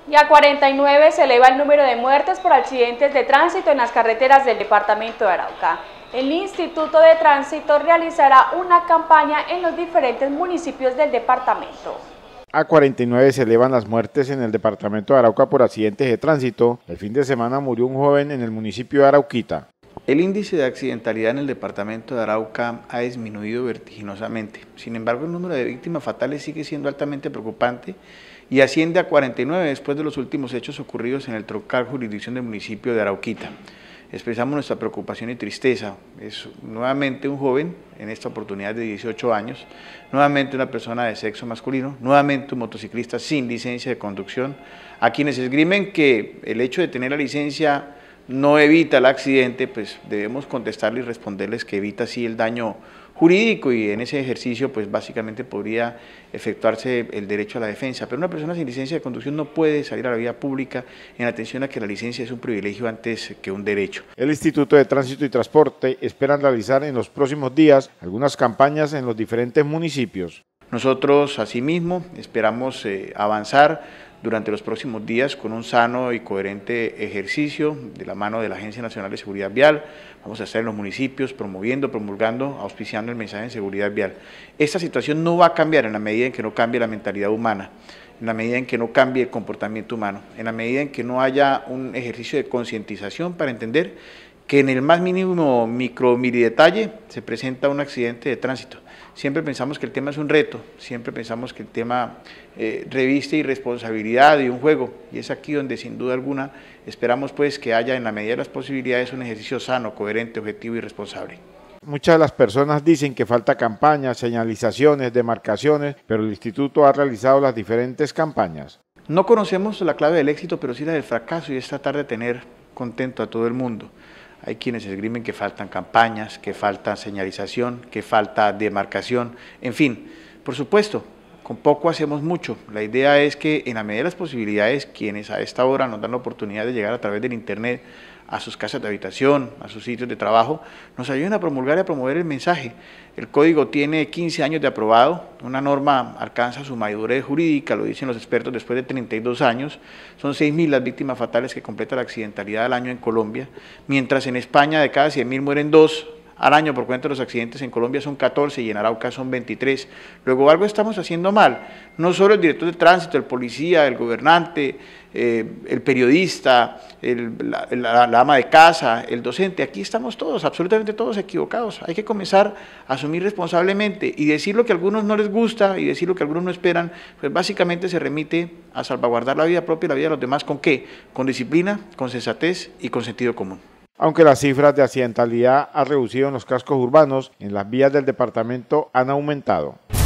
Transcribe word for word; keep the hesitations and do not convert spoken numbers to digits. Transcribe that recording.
Y a cuarenta y nueve se eleva el número de muertes por accidentes de tránsito en las carreteras del departamento de Arauca. El Instituto de Tránsito realizará una campaña en los diferentes municipios del departamento. A cuarenta y nueve se elevan las muertes en el departamento de Arauca por accidentes de tránsito. El fin de semana murió un joven en el municipio de Arauquita. El índice de accidentalidad en el departamento de Arauca ha disminuido vertiginosamente. Sin embargo, el número de víctimas fatales sigue siendo altamente preocupante y asciende a cuarenta y nueve después de los últimos hechos ocurridos en el Troncal, jurisdicción del municipio de Arauquita. Expresamos nuestra preocupación y tristeza. Es nuevamente un joven, en esta oportunidad de dieciocho años, nuevamente una persona de sexo masculino, nuevamente un motociclista sin licencia de conducción, a quienes esgrimen que el hecho de tener la licencia no evita el accidente, pues debemos contestarles y responderles que evita sí el daño jurídico, y en ese ejercicio pues básicamente podría efectuarse el derecho a la defensa. Pero una persona sin licencia de conducción no puede salir a la vía pública en atención a que la licencia es un privilegio antes que un derecho. El Instituto de Tránsito y Transporte espera realizar en los próximos días algunas campañas en los diferentes municipios. Nosotros asimismo esperamos eh, avanzar durante los próximos días con un sano y coherente ejercicio de la mano de la Agencia Nacional de Seguridad Vial. Vamos a estar en los municipios promoviendo, promulgando, auspiciando el mensaje de seguridad vial. Esta situación no va a cambiar en la medida en que no cambie la mentalidad humana, en la medida en que no cambie el comportamiento humano, en la medida en que no haya un ejercicio de concientización para entender que en el más mínimo micro mini detalle se presenta un accidente de tránsito. Siempre pensamos que el tema es un reto, siempre pensamos que el tema eh, reviste irresponsabilidad y un juego, y es aquí donde sin duda alguna esperamos pues que haya en la medida de las posibilidades un ejercicio sano, coherente, objetivo y responsable. Muchas de las personas dicen que falta campañas, señalizaciones, demarcaciones, pero el instituto ha realizado las diferentes campañas. No conocemos la clave del éxito, pero sí la del fracaso, y es tratar de tener contento a todo el mundo. Hay quienes esgrimen que faltan campañas, que falta señalización, que falta demarcación, en fin, por supuesto, con poco hacemos mucho. La idea es que en la medida de las posibilidades, quienes a esta hora nos dan la oportunidad de llegar a través del internet a sus casas de habitación, a sus sitios de trabajo, nos ayuden a promulgar y a promover el mensaje. El código tiene quince años de aprobado, una norma alcanza su madurez jurídica, lo dicen los expertos, después de treinta y dos años, son seis mil las víctimas fatales que completa la accidentalidad al año en Colombia, mientras en España de cada cien mil mueren dos al año por cuenta de los accidentes. En Colombia son catorce y en Arauca son veintitrés. Luego algo estamos haciendo mal, no solo el director de tránsito, el policía, el gobernante, eh, el periodista, el, la, la, la ama de casa, el docente, aquí estamos todos, absolutamente todos equivocados. Hay que comenzar a asumir responsablemente y decir lo que a algunos no les gusta y decir lo que a algunos no esperan, pues básicamente se remite a salvaguardar la vida propia y la vida de los demás. ¿Con qué? Con disciplina, con sensatez y con sentido común. Aunque las cifras de accidentalidad han reducido en los cascos urbanos, en las vías del departamento han aumentado.